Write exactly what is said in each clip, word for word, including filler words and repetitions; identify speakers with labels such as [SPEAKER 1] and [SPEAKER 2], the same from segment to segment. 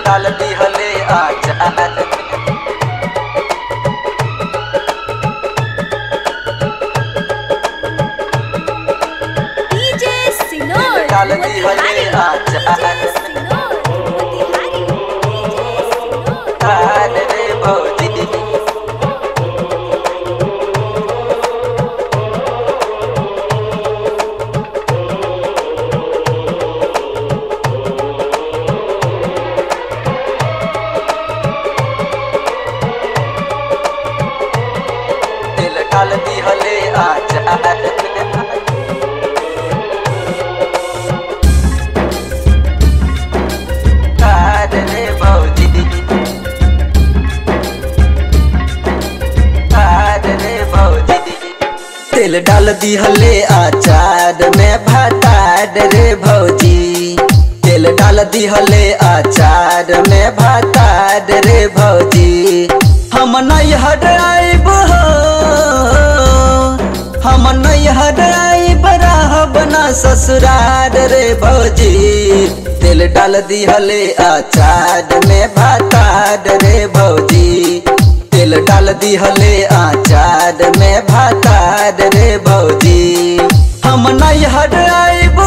[SPEAKER 1] डाल दिहले आचार
[SPEAKER 2] डीजे सिनोर
[SPEAKER 1] डाल दिहले आचार तार रे भौजी डाल दिहले आचार तार रे भौजी तार रे भौजी तेल डाल दिहले आचार में भातार रे भौजी तेल डाल दिहले आचार में भातार रे भौजी हम नहीं हटाइब हम नहीं हटाई बराह बना ससुरार रे भौजी तेल डाल दिहले आचार में भातार रे भौजी तेल डाल दिहले आचार में भातार रे भौजी हम नहीं हटाइब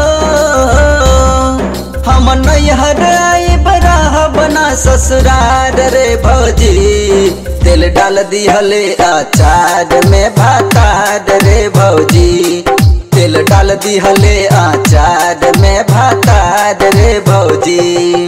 [SPEAKER 1] हम नहीं हटाई बराह बना ससुरार रे भौजी तेल डाल दिहले आचार में भातार रे भौजी तेल डाल दिहले आचार में भातार रे भौजी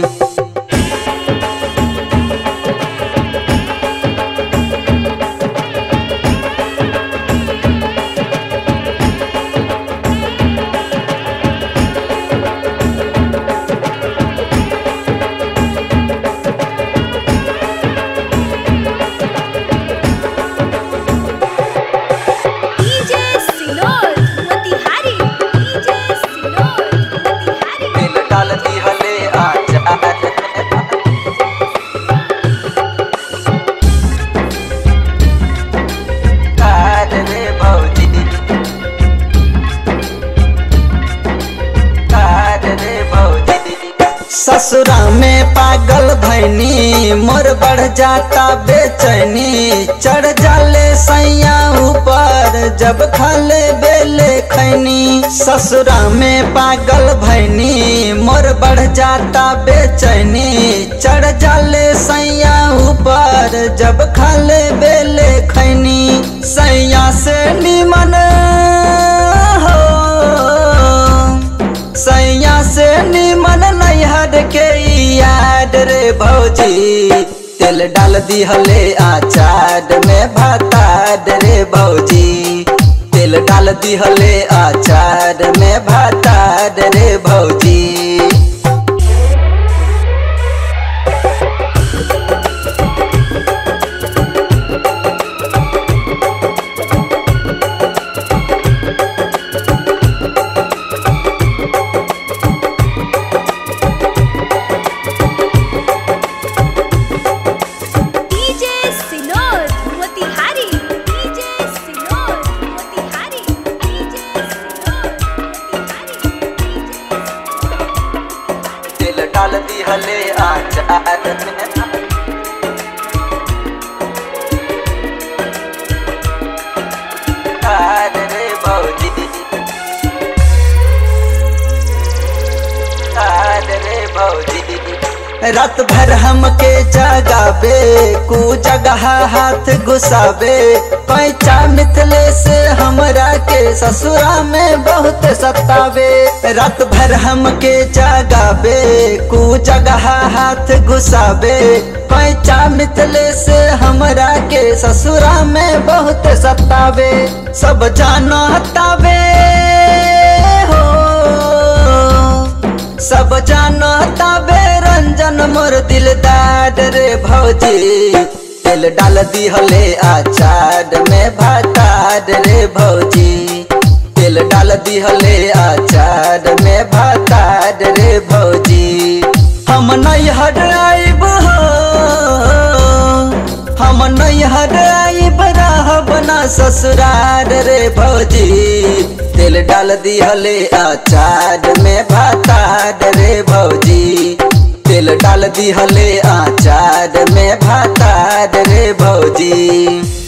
[SPEAKER 1] ससुरा में पागल भैनी मोर बढ़ जाता बेचैनी चढ़ जाले सैया ऊपर जब खाले बेले खैनी ससुरा में पागल भैनी मोर बढ़ जाता बेचैनी चढ़ जाले सैया ऊपर जब खाले बेले खैनी सैया से निमन हो सैया से निमन नैहर के याद रे भौजी तेल डाल दिहले आचार में भातार रे भौजी तेल डाल दिहले आचार में भातार रे भौजी डाल दिहले आचार तार रे भौजी तार रे भौजी रात भर हमके जगावे कु जगह हाथ घुसावे पैचा मिथले से हमरा के ससुरा में बहुत सतावे रात भर हमके जगावे कु जगह हाथ घुसावे पैचा मिथले से हमरा के ससुरा में बहुत सतावे सब जाना हतावे हो सब जाना हतावे रंजन मोर दिलदार रे भौजी तेल डाल दिहले आचार में भातार रे भौजी तेल डाल दिहले आचार में भातार रे भौजी हम नहीं हटाइब हम नहीं हटाइब राह बना ससुरार रे भौजी तेल डाल दिहले आचार में भातार रे भौजी तेल डाल दिहले आचार में भातार रे भौजी।